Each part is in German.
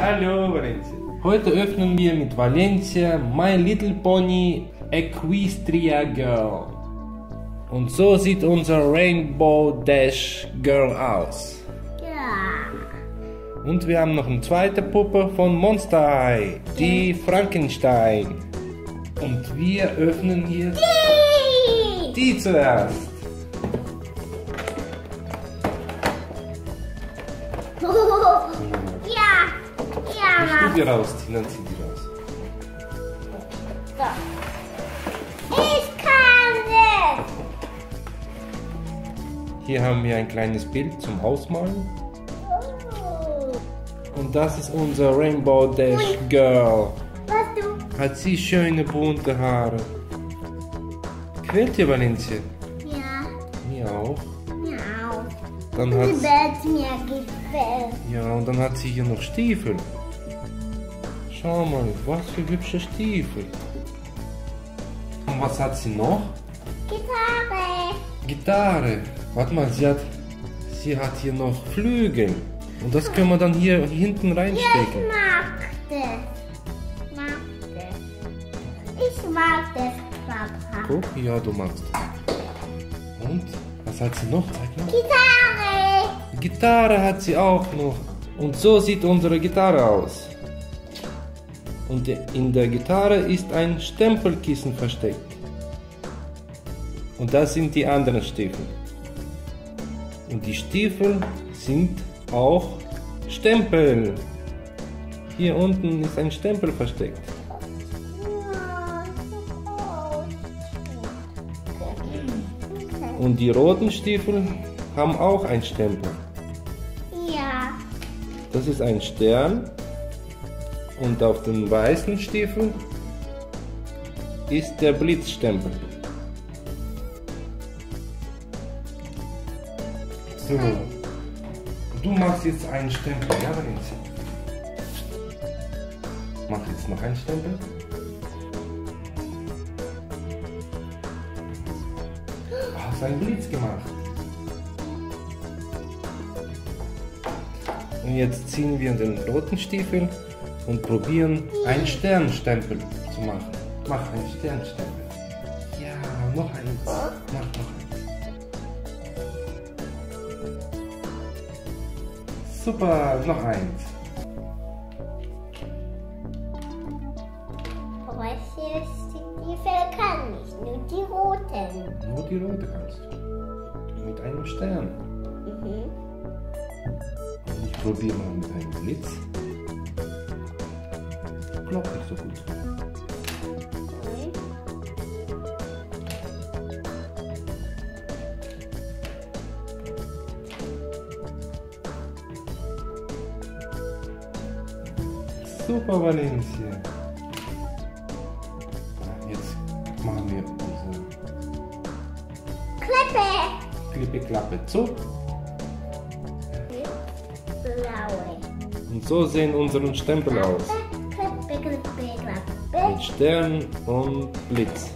Hallo Valencia. Heute öffnen wir mit Valencia My Little Pony Equestria Girl. Und so sieht unser Rainbow Dash Girl aus. Ja. Und wir haben noch eine zweite Puppe von Monster High, die Frankenstein. Und wir öffnen hier die zuerst. Ja. Die rausziehen, dann zieh die raus. So. Ich kann das. Hier haben wir ein kleines Bild zum Ausmalen. Und das ist unser Rainbow Dash Girl. Was du? Hat sie schöne bunte Haare. Gefällt dir, Valencia? Ja. Mir auch. Ja. Dann hat Die Bett mir gefällt. ja, und dann hat sie hier noch Stiefel. Schau mal, was für hübsche Stiefel. Und was hat sie noch? Gitarre. Gitarre. Warte mal, sie hat hier noch Flügel. Und das können wir dann hier hinten reinstecken. Ich mag das. Ich mag das, Papa. Guck, ja, du magst das. Und? Was hat sie noch? Zeig mal. Gitarre. Gitarre hat sie auch noch. Und so sieht unsere Gitarre aus. Und in der Gitarre ist ein Stempelkissen versteckt. Und das sind die anderen Stiefel. Und die Stiefel sind auch Stempel. Hier unten ist ein Stempel versteckt. Und die roten Stiefel haben auch einen Stempel. Ja. Das ist ein Stern. Und auf den weißen Stiefeln ist der Blitzstempel. So. Du machst jetzt einen Stempel, ja, Valencia? Mach jetzt noch einen Stempel. Hast einen Blitz gemacht. Und jetzt ziehen wir den roten Stiefel und probieren einen Sternstempel zu machen. Mach einen Sternstempel. Ja, noch eins. Mach noch eins. Super, noch eins. Welche Stiefel kann ich? Nur die roten. Nur die rote kannst du. Mit einem Stern. Und ich probiere mal mit einem Blitz. Klappt nicht so gut. Super, Valencia. Jetzt machen wir unsere Klippe-Klappe zu. Blaue. Und so sehen unsere Stempel aus. Klappe. Mit Stern und Blitz.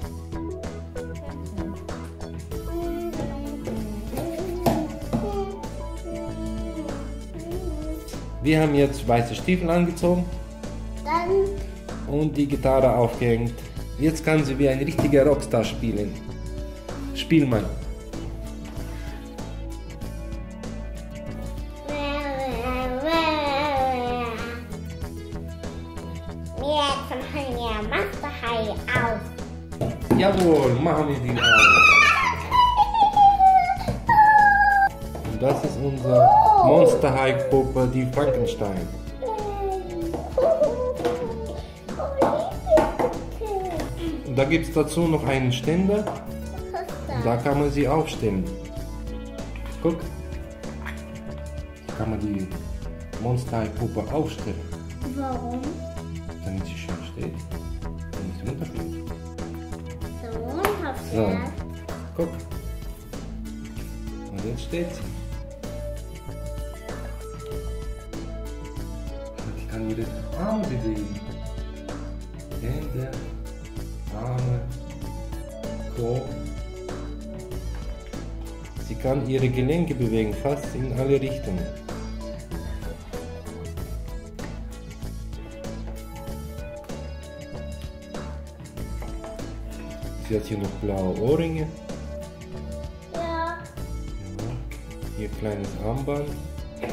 Wir haben jetzt weiße Stiefel angezogen Dann und die Gitarre aufgehängt. Jetzt kann sie wie ein richtiger Rockstar spielen. Spiel mal. Jetzt machen wir Monster High auf. Jawohl, machen wir die auf. Und das ist unser Monster High Puppe, die Frankenstein. Und da gibt es dazu noch einen Ständer. Und da kann man sie aufstellen. Guck. Da kann man die Monster High Puppe aufstellen. Warum? Damit sie schön steht. Damit sie runterfliegt. So runterfährt. So. Guck. Und jetzt steht sie. Und ich kann ihre Arme bewegen. Hände, Arme, Kopf. Sie kann ihre Gelenke bewegen, fast in alle Richtungen. Sie hat hier noch blaue Ohrringe. Ja. Ja. Hier kleines Armband. Ja.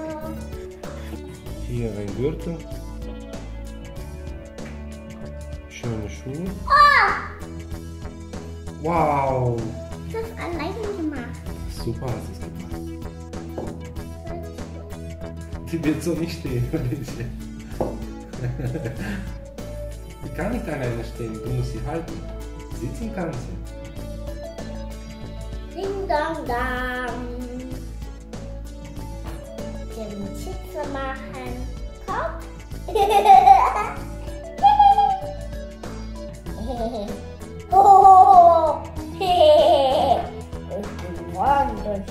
Hier ein Gürtel. Schöne Schuhe. Wow! Ich habe es alleine gemacht. Super hast du es gemacht. Die wird so nicht stehen. Die kann nicht alleine stehen, du musst sie halten. Sitzen kann sie. Ding dong dong. Wir müssen Schütze machen. Komm. Oh. Ich bin wunderschön.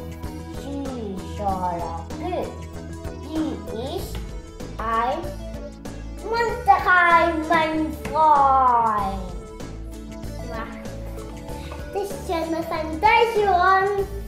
Süßer. Die ist ein Monsterheim, mein Freund. Das ist ja eine Fantasie.